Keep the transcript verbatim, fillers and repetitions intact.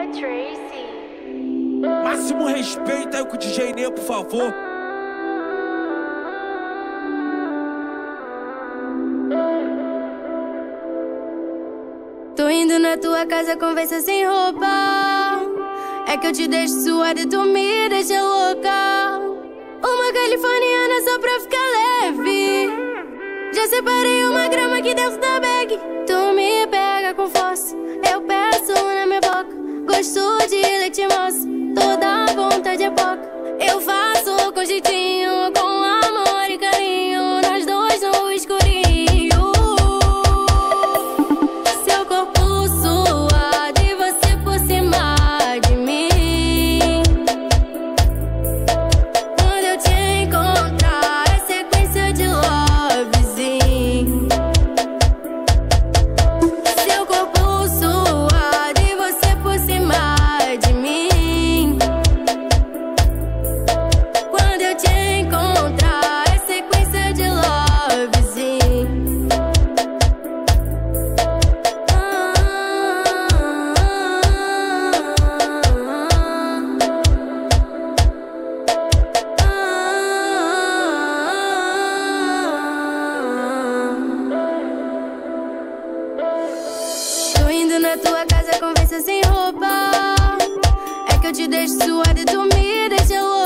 Tracy. Máximo respeito aí com o D J Ney, por favor. Tô indo na tua casa, conversa sem roupa. É que eu te deixo suada e tu me deixa louca. Uma californiana só pra ficar leve. Já separei uma grama aqui dentro da bag. Tu me pega com força, eu peço na minha boca. Gosto de leite moça, toda vontade é pouca. Eu faço com jeitinho, com amor e carinho, nós dois no escurinho. Seu corpo suado e você por cima de mim. Quando eu te encontrar é sequência de lovezinho. Seu corpo suado e você por cima de mim. Quando eu te encontrar é sequência de lovezinho. Tô indo na tua casa, conversa sem roupa. É que eu te deixo suada e tu me deixa louca.